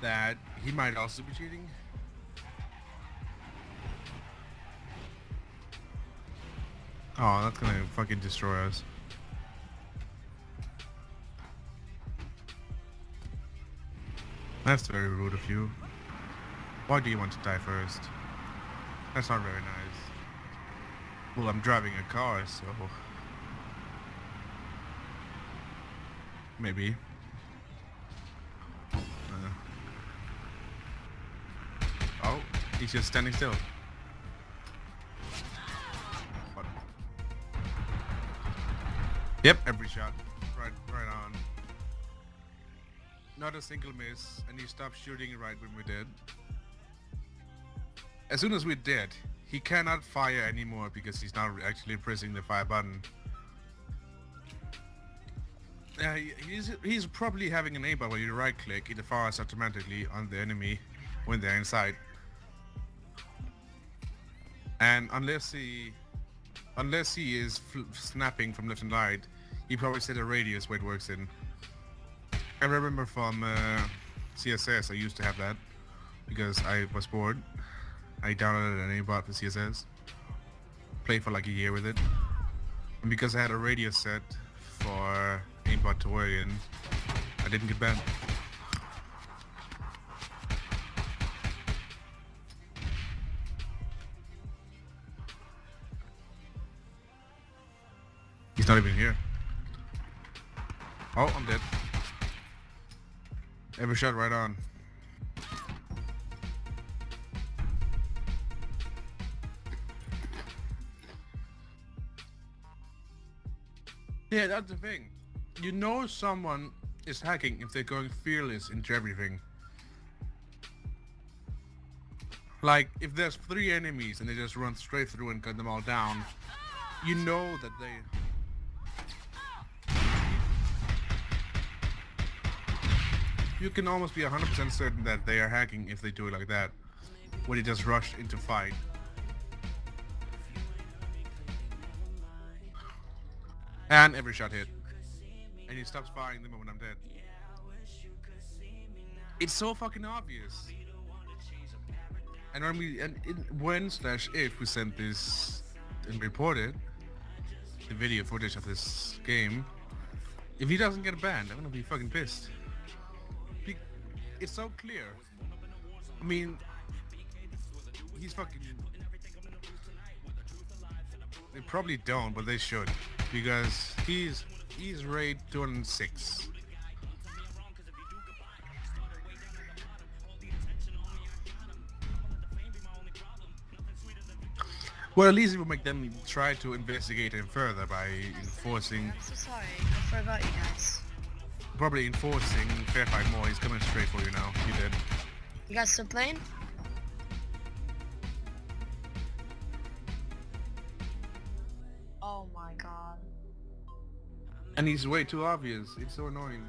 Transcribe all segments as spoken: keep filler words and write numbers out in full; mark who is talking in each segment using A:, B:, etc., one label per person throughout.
A: that he might also be cheating. Oh, that's gonna fucking destroy us. That's very rude of you. Why do you want to die first? That's not very nice. Well, I'm driving a car, so... maybe. Uh. Oh, he's just standing still. What? Yep, every shot. Right, right on. Not a single miss, and he stopped shooting right when we did. As soon as we did, he cannot fire anymore because he's not actually pressing the fire button. Uh, he's, he's probably having an aimbot where you right click, it fires automatically on the enemy when they're inside. And unless he unless he is fl snapping from left and right, he probably set a radius where it works in. I remember from uh, C S S I used to have that because I was bored. I downloaded an aimbot for C S S, played for like a year with it, and because I had a radius set for aimbot to work in, I didn't get banned. He's not even here. Oh, I'm dead. Every shot right on. Yeah, that's the thing. You know someone is hacking if they're going fearless into everything. Like, if there's three enemies and they just run straight through and cut them all down, you know that they... You can almost be one hundred percent certain that they are hacking if they do it like that, when they just rush into fight. And every shot hit. And he stops firing the moment I'm dead. It's so fucking obvious. And when we and in, when slash if we sent this and reported the video footage of this game, if he doesn't get banned, I'm gonna be fucking pissed. Be it's so clear. I mean, he's fucking. They probably don't, but they should, because he's he's raid two hundred six. Well, at least it will make them try to investigate him further by enforcing.
B: I'm so sorry, I forgot you guys.
A: Probably enforcing fair fight more. He's coming straight for you now. You did.
B: You guys still playing? Oh my god.
A: And he's way too obvious. It's so annoying.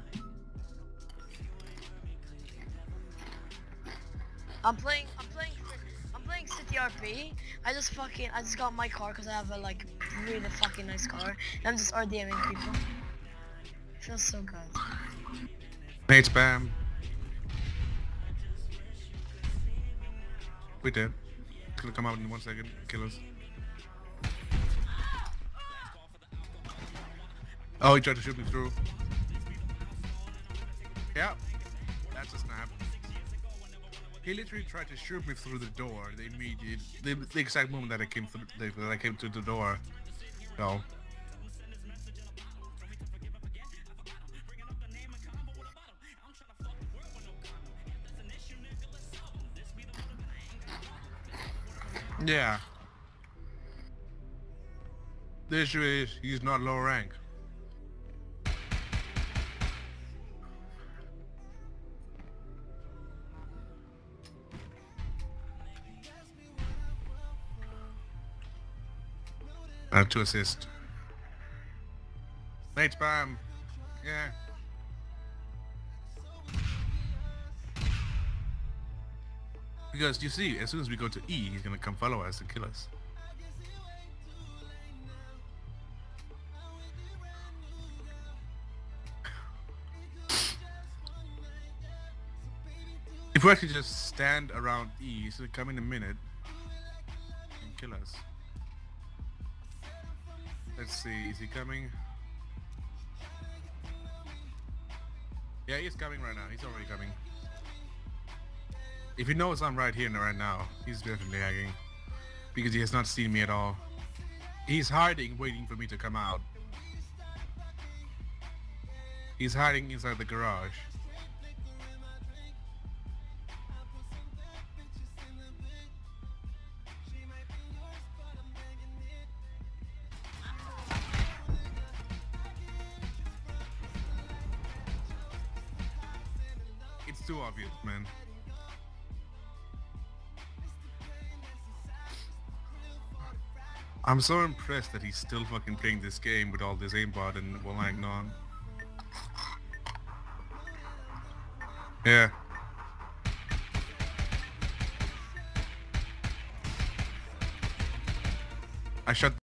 B: I'm playing. I'm playing. I'm playing City R P. I just fucking. I just got my car because I have a like really fucking nice car. And I'm just RDMing people. It feels so good.
A: Nate spam. We did. It's gonna come out in one second. Kill us. Oh, he tried to shoot me through. Yeah, that's a snap. He literally tried to shoot me through the door. The immediate, the, the exact moment that I came through, that I came to the door. So. Yeah. The issue is he's not low rank. I have to assist. Nate spam. Yeah. Because you see, as soon as we go to E, he's gonna come follow us and kill us. If we actually just stand around E, so come in a minute and kill us. Let's see, is he coming? Yeah, he's coming right now. He's already coming. If he knows I'm right here and right now, he's definitely hacking. Because he has not seen me at all. He's hiding, waiting for me to come out. He's hiding inside the garage. It's too obvious, man. I'm so impressed that he's still fucking playing this game with all this aimbot and well, like, no. Yeah. I shot